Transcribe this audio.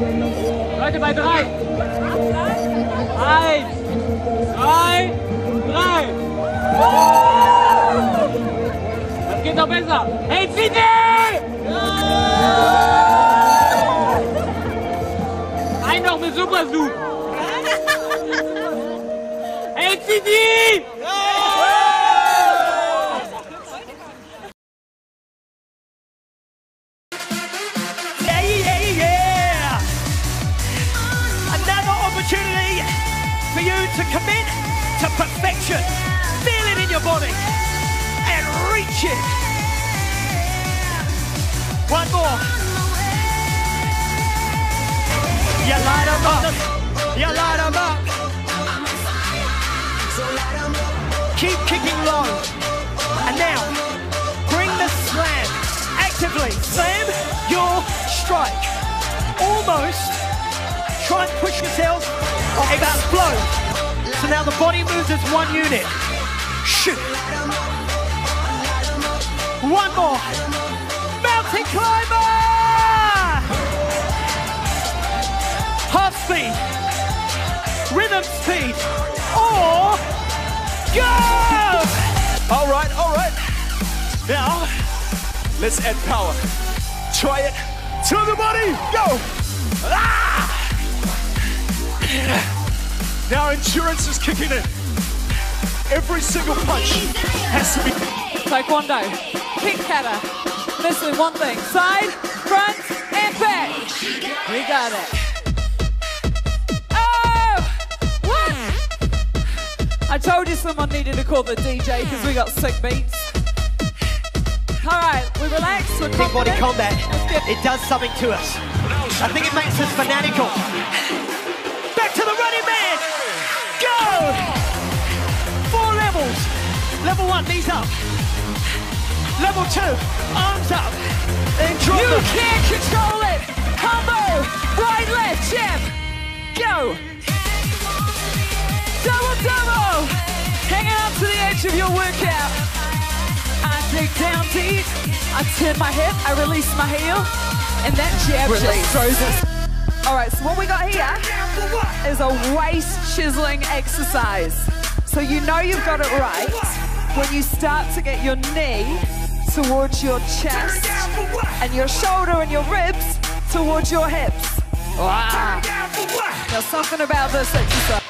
Leute, bei 3. 1, 2, 3. Das geht doch besser. Hey, CD! Ein noch mit Super-Zoom. Hey, CD! Opportunity for you to commit to perfection. Feel it in your body and reach it. One more. You light 'em up. You light 'em up. Keep kicking low. And now, bring the slam. Actively slam your strike. Almost. Try and push yourself, explode. So now the body moves as one unit. Shoot. One more. Mountain climber! Half speed. Rhythm speed. Or go! All right. Now, let's add power. Try it to the body. Go! Ah! Now endurance is kicking in. Every single punch has to be... Taekwondo, kick kata. Missing one thing. Side, front, and back. We got it. Oh! What? I told you someone needed to call the DJ because we got sick beats. All right, we relax. We're Big body confident. combat. It does something to us. I think it makes us fanatical. Back to the running man. Go! 4 levels. Level 1, knees up. Level 2, arms up. And drop You them. can't control it. Combo, right, left, jab. Go. Double. Hanging on to the edge of your workout. I dig down deep. I turn my hip. I release my heel. And that jab just throws us. All right, so what we got here is a waist chiseling exercise. So you know you've got it right when you start to get your knee towards your chest and your shoulder and your ribs towards your hips. Wow. There's something about this exercise.